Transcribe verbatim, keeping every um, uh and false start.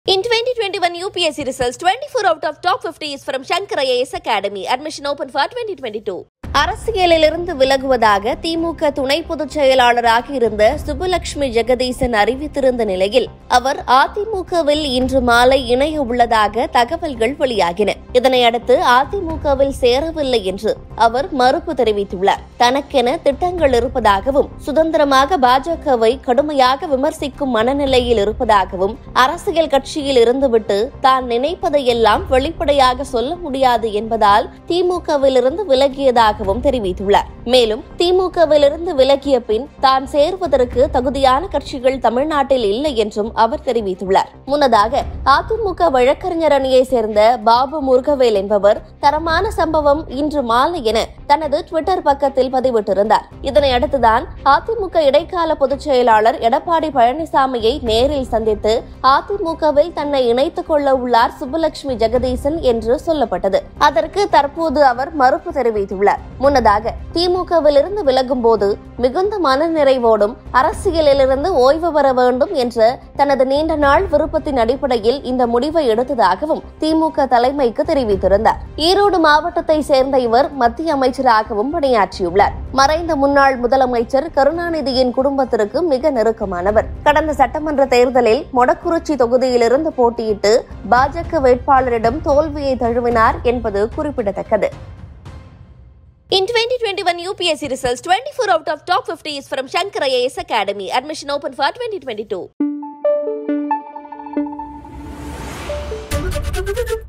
In twenty twenty-one U P S C results, twenty-four out of top fifty is from Shankar I A S Academy. Admission open for twenty twenty-two. அரசியலிலிருந்து விலகுவதாக திமுக துணை பொதுச் செயலாளராக இருந்த சுப்புலட்சுமி ஜெகதீசன் அறிவித்திருந்த நிலையில் அவர் அதிமுகவில் இன்று மாலை இணைய உள்ளதாக தகவல்கள் வெளியாகின. இதனையடுத்து அதிமுகவில் சேரவில்லை என்று அவர் மறுப்பு தெரிவித்துள்ளார். தனக்கென திட்டங்கள் இருப்பதாகவும் சுதந்திரமாக பாஜகவை கடுமையாக விமர்சிக்கும் மனநிலையில் இருப்பதாகவும் அரசியல் கட்சியில் இருந்துவிட்டு தான் நினைப்பதையெல்லாம் வெளிப்படையாக சொல்ல முடியாது என்பதால் திமுகவிலிருந்து விலகியதாக தெரிவித்துள்ளார். மேலும் திமுகவிலிருந்து விலகிய பின் தான் சேர்வதற்கு தகுதியான கட்சிகள் தமிழ்நாட்டில் இல்லை என்றும் அவர் தெரிவித்துள்ளார். முன்னதாக அதிமுக வழக்கறிஞர் அணியை சேர்ந்த பாபு முருகவேல் என்பவர் தரமான சம்பவம் இன்று மாலை என தனது ட்விட்டர் பக்கத்தில் பதிவிட்டிருந்தார். இதனை அடுத்துதான் அதிமுக இடைக்கால பொதுச் செயலாளர் எடப்பாடி பழனிசாமியை நேரில் சந்தித்து அதிமுகவில் தன்னை இணைத்துக் கொள்ள உள்ளார் சுப்புலட்சுமி ஜெகதீசன் என்று சொல்லப்பட்டது. அதற்கு தற்போது அவர் மறுப்பு தெரிவித்துள்ளார். முன்னதாக திமுகவிலிருந்து விலகும் போது மிகுந்த மனநிறைவோடும் அரசியலிலிருந்து ஓய்வு பெற வேண்டும் என்ற தனது நீண்ட நாள் விருப்பத்தின் அடிப்படையில் இந்த முடிவை எடுத்ததாகவும் திமுக தலைமைக்கு தெரிவித்திருந்தார். ஈரோடு மாவட்டத்தை சேர்ந்த இவர் மத்திய அமைச்சராகவும் பணியாற்றியுள்ளார். மறைந்த முன்னாள் முதலமைச்சர் கருணாநிதியின் குடும்பத்திற்கு மிக நெருக்கமானவர். கடந்த சட்டமன்ற தேர்தலில் மொடக்குறிச்சி தொகுதியிலிருந்து போட்டியிட்டு பாஜக வேட்பாளரிடம் தோல்வியை தழுவினார் என்பது குறிப்பிடத்தக்கது. In twenty twenty-one U P S C results, twenty-four out of top fifty is from Shankar I A S Academy. Admission open for twenty twenty-two.